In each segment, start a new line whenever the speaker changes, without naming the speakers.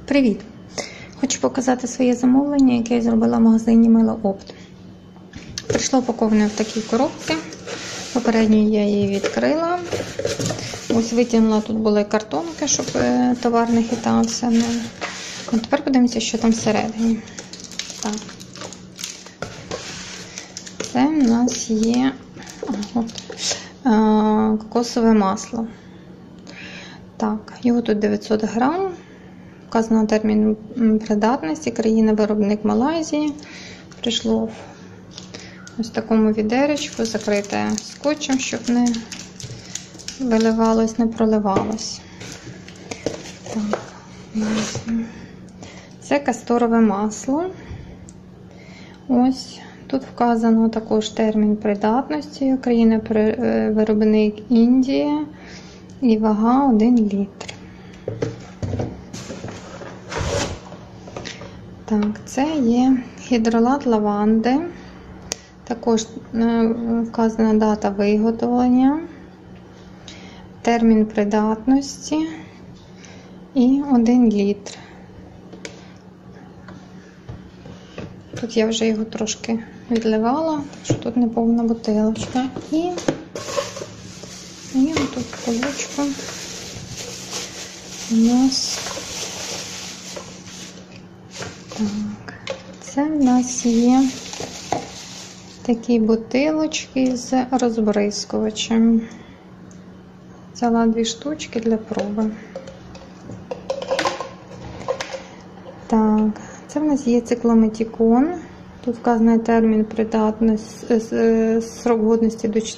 Привіт! Хочу показати своє замовлення, яке я зробила в магазині Мило Опт. Прийшло упаковане в такій коробці. Попередньо я її відкрила. Ось витягнула, тут були картонки, щоб товар не хитався. А тепер подивимося, що там всередині. Так. Це в нас є кокосове масло. Так, його тут 900 грам. Вказано термін придатності, країна-виробник Малайзії. Прийшло в ось такому відеречку, закрите скотчем, щоб не виливалось, не проливалось. Так, це касторове масло. Ось тут вказано також термін придатності, країна-виробник Індія і вага 1 літр. Так, це є гідролат лаванди. Також вказана дата виготовлення, термін придатності і 1 літр. Тут я вже його трошки відливала, так що тут не повна бутилочка. І тут колочку у нас. Так, це в нас є такі бутилочки з розбризкувачем. Взяла 2 штучки для проби. Так, це в нас є циклометикон. Тут вказаний термін придатності, срок годності до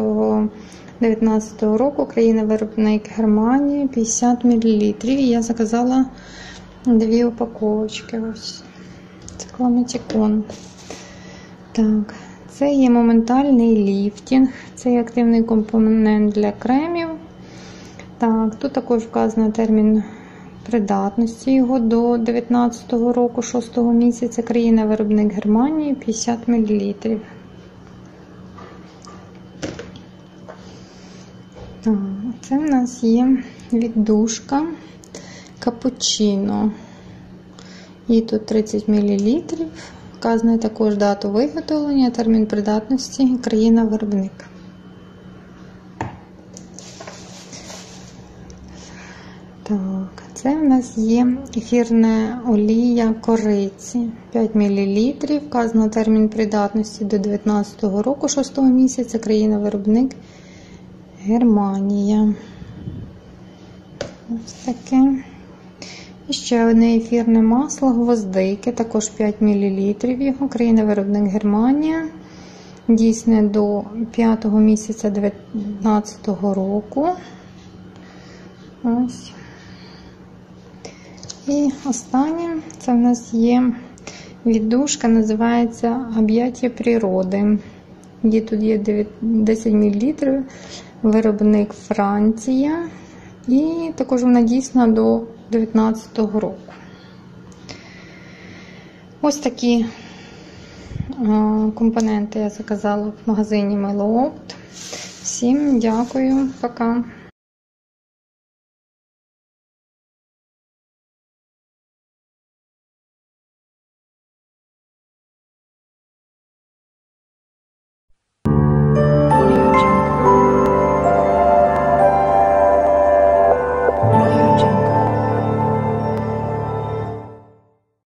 4.19 року. Країна-виробник Германія, 50 мл. І я заказала 2 упаковочки. Ось. Циклометикон. Так, це є моментальний ліфтинг. Це є активний компонент для кремів. Так, тут також вказано термін придатності його до 19 року, 6 місяця. Країна-виробник Германії, 50 мл. Так, це в нас є віддушка капучино. І тут 30 мл. Вказано також дату виготовлення, термін придатності, країна-виробник. Так, це в нас є ефірна олія кориці, 5 мл. Вказано термін придатності до 19 року, 6 місяця, країна-виробник Германія. Ось таке. І ще одне ефірне масло гвоздики, також 5 мл його, країна-виробник Германія, дійсне до 5 місяця 2019 року. Ось. І останнє, це в нас є віддушка, називається «Об'яття природи». Тут є 10 мл, виробник Франція, і також вона дійсна до 2019 року. Ось такі компоненти я заказала в магазині Мило Опт. Всім дякую, пока.